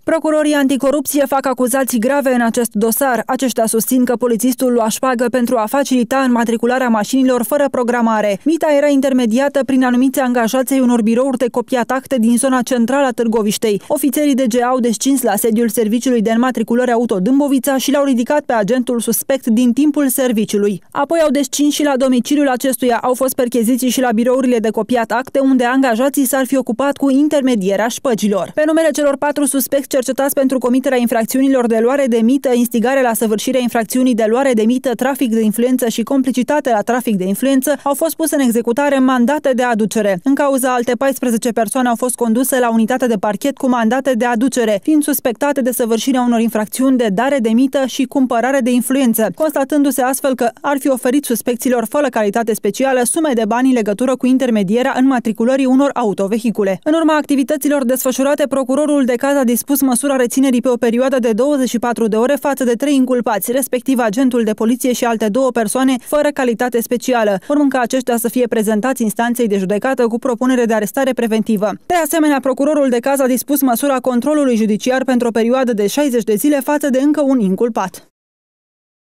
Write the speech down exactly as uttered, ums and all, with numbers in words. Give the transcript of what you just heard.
Procurorii anticorupție fac acuzații grave în acest dosar. Aceștia susțin că polițistul lua șpagă pentru a facilita înmatricularea mașinilor fără programare. Mita era intermediată prin anumiți angajați ai unor birouri de copiat acte din zona centrală a Târgoviștei. Ofițerii D G A au descins la sediul Serviciului de Înmatriculări Auto Dâmbovița și l-au ridicat pe agentul suspect din timpul serviciului. Apoi au descins și la domiciliul acestuia. Au fost percheziții și la birourile de copiat acte, unde angajații s-ar fi ocupat cu intermedierea șpăgilor. Pe numele celor patru suspecți cercetați pentru comiterea infracțiunilor de luare de mită, instigare la săvârșirea infracțiunii de luare de mită, trafic de influență și complicitate la trafic de influență, au fost puse în executare mandate de aducere. În cauza, alte paisprezece persoane au fost conduse la unitate de parchet cu mandate de aducere, fiind suspectate de săvârșirea unor infracțiuni de dare de mită și cumpărare de influență, constatându-se astfel că ar fi oferit suspecților fără calitate specială sume de bani în legătură cu intermedierea înmatriculării unor autovehicule. În urma activităților desfășurate, procurorul de caz a dispus măsura reținerii pe o perioadă de douăzeci și patru de ore față de trei inculpați, respectiv agentul de poliție și alte două persoane fără calitate specială, urmând ca aceștia să fie prezentați instanței de judecată cu propunere de arestare preventivă. De asemenea, procurorul de caz a dispus măsura controlului judiciar pentru o perioadă de șaizeci de zile față de încă un inculpat.